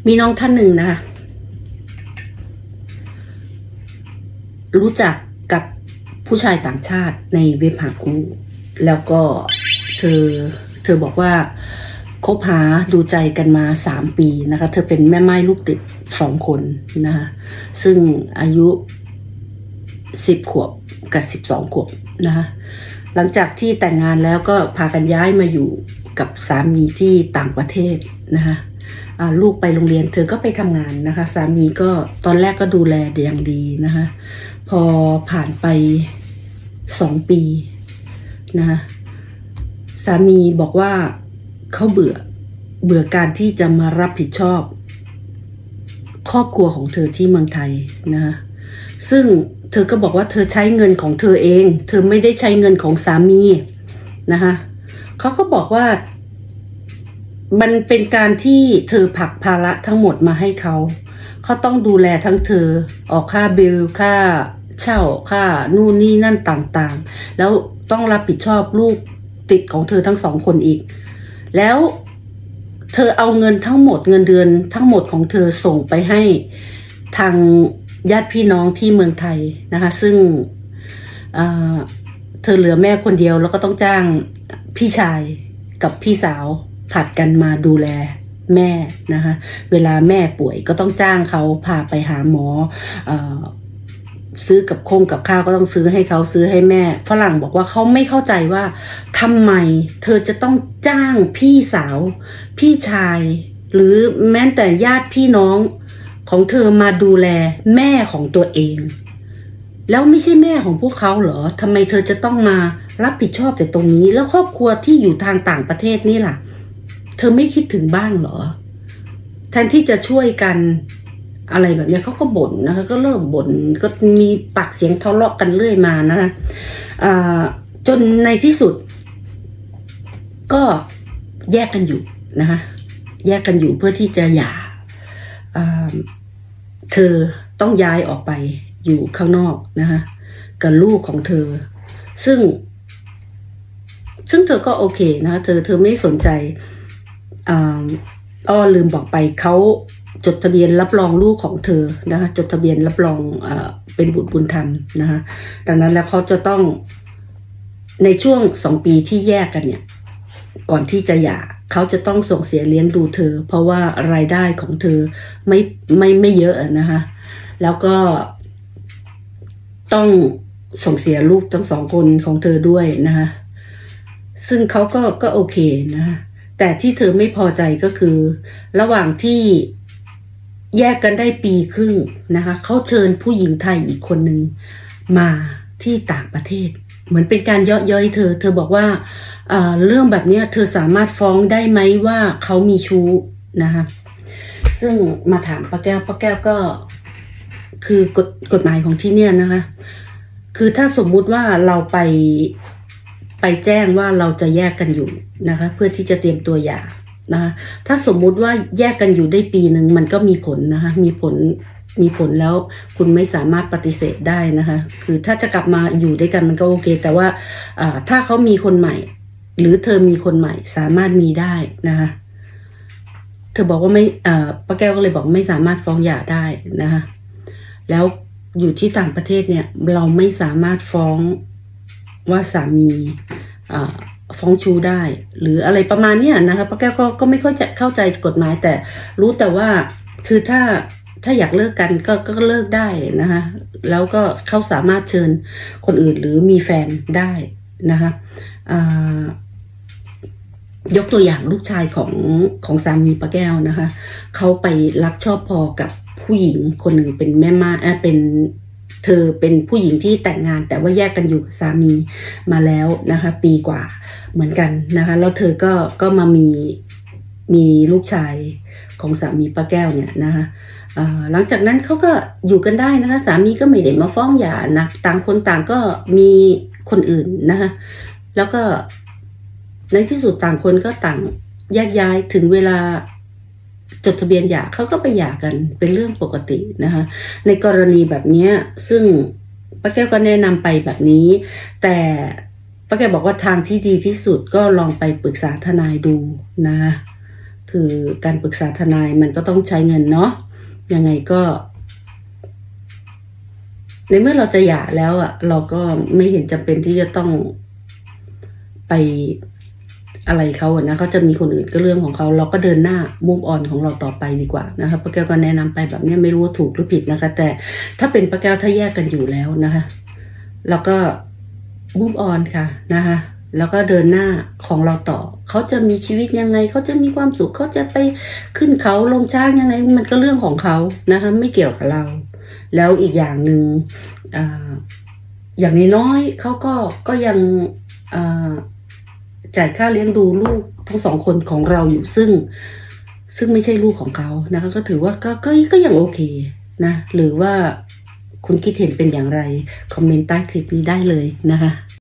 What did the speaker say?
มีน้องท่านหนึ่งนะคะรู้จักกับผู้ชายต่างชาติในเว็บหาคู่แล้วก็เธอบอกว่าคบหาดูใจกันมา3 ปีนะคะเธอเป็นแม่ไม้ลูกติด2 คนนะคะซึ่งอายุ10 ขวบกับ12 ขวบนะคะหลังจากที่แต่งงานแล้วก็พากันย้ายมาอยู่กับสามีที่ต่างประเทศนะคะลูกไปโรงเรียนเธอก็ไปทำงานนะคะสามีก็ตอนแรกก็ดูแลอย่างดีนะคะพอผ่านไป2 ปีนะคะสามีบอกว่าเขาเบื่อการที่จะมารับผิดชอบครอบครัวของเธอที่เมืองไทยนะคะซึ่งเธอก็บอกว่าเธอใช้เงินของเธอเองเธอไม่ได้ใช้เงินของสามีนะคะเขาก็บอกว่ามันเป็นการที่เธอผลักภาระทั้งหมดมาให้เขาต้องดูแลทั้งเธอออกค่าบิลค่าเช่าค่านู่นนี่นั่นต่างๆแล้วต้องรับผิดชอบลูกติดของเธอทั้ง2 คนอีกแล้วเธอเอาเงินทั้งหมดเงินเดือนทั้งหมดของเธอส่งไปให้ทางญาติพี่น้องที่เมืองไทยนะคะซึ่งเธอเหลือแม่คนเดียวแล้วก็ต้องจ้างพี่ชายกับพี่สาวผัดกันมาดูแลแม่นะคะเวลาแม่ป่วยก็ต้องจ้างเขาพาไปหาหมอซื้อกับข้าวก็ต้องซื้อให้เขาซื้อให้แม่ฝรั่งบอกว่าเขาไม่เข้าใจว่าทำไมเธอจะต้องจ้างพี่สาวพี่ชายหรือแม้แต่ญาติพี่น้องของเธอมาดูแลแม่ของตัวเองแล้วไม่ใช่แม่ของพวกเขาเหรอทำไมเธอจะต้องมารับผิดชอบแต่ตรงนี้แล้วครอบครัวที่อยู่ทางต่างประเทศนี่ล่ะเธอไม่คิดถึงบ้างเหรอแทนที่จะช่วยกันอะไรแบบนี้เขาก็บ่นนะคะก็เริ่มบ่นก็มีปากเสียงทะเลาะกันเรื่อยมานะคะจนในที่สุดก็แยกกันอยู่นะคะแยกกันอยู่เพื่อที่จะหย่าเธอต้องย้ายออกไปอยู่ข้างนอกนะคะกับลูกของเธอซึ่งเธอก็โอเคนะเธอไม่สนใจลืมบอกไปเขาจดทะเบียนรับรองลูกของเธอนะคะจดทะเบียนรับรองเป็นบุตรบุญธรรมนะคะดังนั้นแล้วเขาจะต้องในช่วง2 ปีที่แยกกันเนี่ยก่อนที่จะหย่าเขาจะต้องส่งเสียเลี้ยงดูเธอเพราะว่ารายได้ของเธอไม่เยอะนะคะแล้วก็ต้องส่งเสียลูกทั้ง2 คนของเธอด้วยนะคะซึ่งเขาก็โอเคนะคะแต่ที่เธอไม่พอใจก็คือระหว่างที่แยกกันได้1 ปีครึ่งนะคะเขาเชิญผู้หญิงไทยอีกคนหนึ่งมาที่ต่างประเทศเหมือนเป็นการเยาะเย้ยเธอบอกว่าเรื่องแบบนี้เธอสามารถฟ้องได้ไหมว่าเขามีชู้นะคะซึ่งมาถามป้าแก้วก็คือกฎหมายของที่เนี่ยนะคะคือถ้าสมมุติว่าเราไปแจ้งว่าเราจะแยกกันอยู่นะคะเพื่อที่จะเตรียมตัวหย่านะคะถ้าสมมุติว่าแยกกันอยู่ได้1 ปีมันก็มีผลนะคะมีผลแล้วคุณไม่สามารถปฏิเสธได้นะคะคือถ้าจะกลับมาอยู่ด้วยกันมันก็โอเคแต่ว่าถ้าเขามีคนใหม่หรือเธอมีคนใหม่สามารถมีได้นะคะเธอบอกว่าไม่ป้าแก้วก็เลยบอกไม่สามารถฟ้องหย่าได้นะคะแล้วอยู่ที่ต่างประเทศเนี่ยเราไม่สามารถฟ้องว่าสามีฟ้องชู้ได้หรืออะไรประมาณนี้นะคะป้าแก้วก็ไม่ค่อยจะเข้าใจกฎหมายแต่รู้แต่ว่าคือถ้าอยากเลิกกันก็เลิกได้นะคะแล้วก็เขาสามารถเชิญคนอื่นหรือมีแฟนได้นะคะยกตัวอย่างลูกชายของสามีป้าแก้วนะคะเขาไปรักชอบพอกับผู้หญิงคนหนึ่งเป็นแม่ม่ายเธอเป็นผู้หญิงที่แต่งงานแต่ว่าแยกกันอยู่กับสามีมาแล้วนะคะปีกว่าเหมือนกันนะคะแล้วเธอก็มามีลูกชายของสามีป้าแก้วเนี่ยนะคะหลังจากนั้นเขาก็อยู่กันได้นะคะสามีก็ไม่ได้มาฟ้องหย่านะต่างคนต่างก็มีคนอื่นนะคะแล้วก็ในที่สุดต่างคนก็ต่างแยกย้ายถึงเวลาจดทะเบียนหย่าเขาก็ไปหย่ากันเป็นเรื่องปกตินะคะในกรณีแบบนี้ซึ่งป้าแก้วก็แนะนำไปแบบนี้แต่ป้าแก้วบอกว่าทางที่ดีที่สุดก็ลองไปปรึกษาทนายดูนะคะคือการปรึกษาทนายมันก็ต้องใช้เงินเนาะยังไงก็ในเมื่อเราจะหย่าแล้วอ่ะเราก็ไม่เห็นจำเป็นที่จะต้องไปอะไรเขาอะนะเขาจะมีคนอื่นก็เรื่องของเขาเราก็เดินหน้าmove onของเราต่อไปดีกว่านะคะป้าแก้วก็แนะนำไปแบบนี้ไม่รู้ว่าถูกหรือผิดนะคะแต่ถ้าเป็นป้าแก้วถ้าแยกกันอยู่แล้วนะคะเราก็move onค่ะนะคะแล้วก็เดินหน้าของเราต่อเขาจะมีชีวิตยังไงเขาจะมีความสุขเขาจะไปขึ้นเขาลงช้างยังไงมันก็เรื่องของเขานะคะไม่เกี่ยวกับเราแล้วอีกอย่างหนึ่งอย่างน้อยๆเขาก็ยังจ่ายค่าเลี้ยงดูลูกทั้งสองคนของเราอยู่ซึ่งไม่ใช่ลูกของเขานะคะก็ถือว่าก็ยังโอเคนะหรือว่าคุณคิดเห็นเป็นอย่างไรคอมเมนต์ใต้คลิปนี้ได้เลยนะคะ